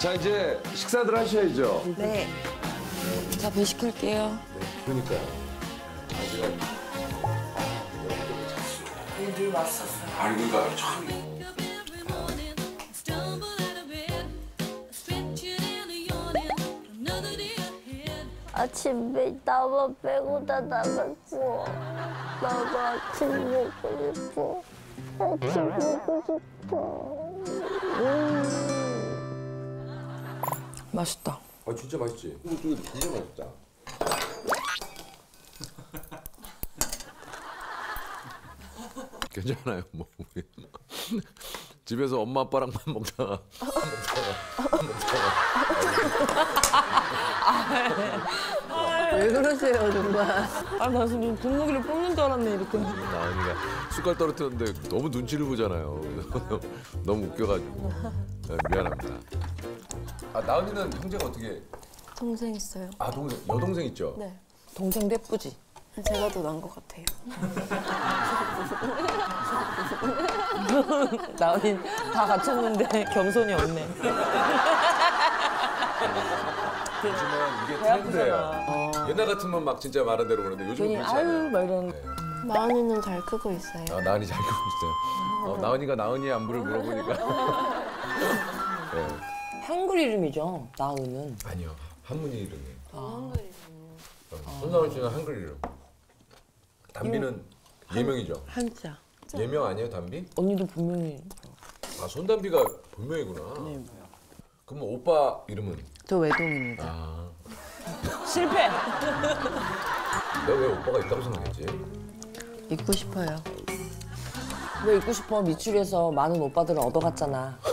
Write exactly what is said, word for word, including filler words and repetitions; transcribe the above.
자, 이제 식사들 하셔야죠. 네. 자, 배식할게요. 네, 그러니까요. 아직은 늘 왔었어요. 아니, 그러니까 참. 아침에 나만 빼고 다 나갔어. 나도 아침 먹고 싶어. 아침 먹고 싶어. 음. 맛있다. 아, 진짜 맛있지? 이거 진짜 맛있다. 괜찮아요, 뭐. 집에서 엄마 아빠랑만 먹다가 먹다가 먹다가 왜 그러세요, 정말. 아, 나 지금 분무기를 뽑는 줄 알았네, 이렇게. 나은이가 숟갈 떨어뜨렸는데 너무 눈치를 보잖아요. 너무 웃겨가지고. 네, 미안합니다. 아, 나은이는 형제가 어떻게? 동생 있어요. 아, 동생, 여동생 있죠? 네. 동생도 예쁘지? 제가 더 나은 것 같아요. 나은이 다 갖췄는데 겸손이 없네. 요즘은 이게 배 트렌드예요. 아프잖아. 옛날 같으면 막 진짜 말한 대로 그러는데 요즘은 괜히 그렇지 아유, 않아요. 막 이런. 네. 나은이는 잘 크고 있어요. 아, 나은이 잘 크고 있어요. 어, 나은이가 나은이의 안부를 물어보니까. 네. 한글 이름이죠, 나은은. 아니요, 한문이 이름이에요. 아. 어, 손나은 씨는 한글 이름. 담비는 예명이죠. 한자. 예명 아니에요, 담비? 언니도 분명히. 아, 손담비가 본명이구나. 네. 그럼 오빠 이름은? 저 외동입니다. 아, 실패! 내가 왜 오빠가 있다고 생각했지? 잊고 싶어요. 왜 잊고 싶어? 미추리에서 많은 오빠들을 얻어갔잖아.